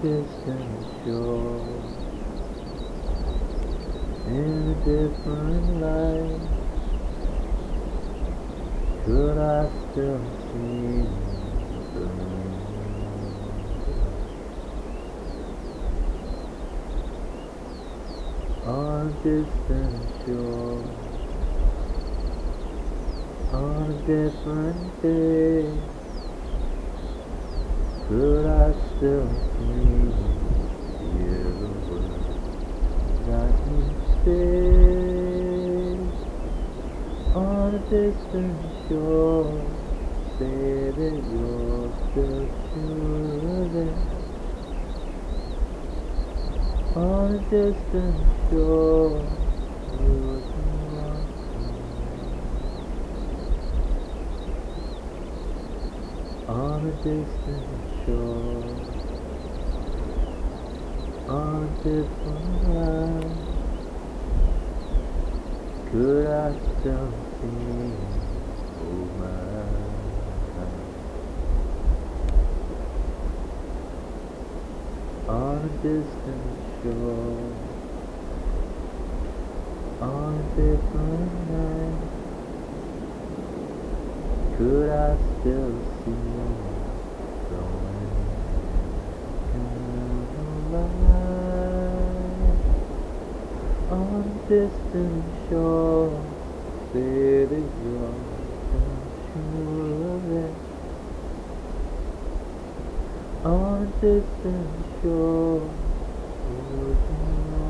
distant shore, in a different light, could I still see the on a distant shore, on a different day, could I still see hear the words that you say on a distant shore? Say that you're still sure on a distant shore. On a distant shore, on a different land, could I still see my hand? On a distant shore, on a different land, could I still see on a distant shore? Say that you're sure of it. On a distant shore,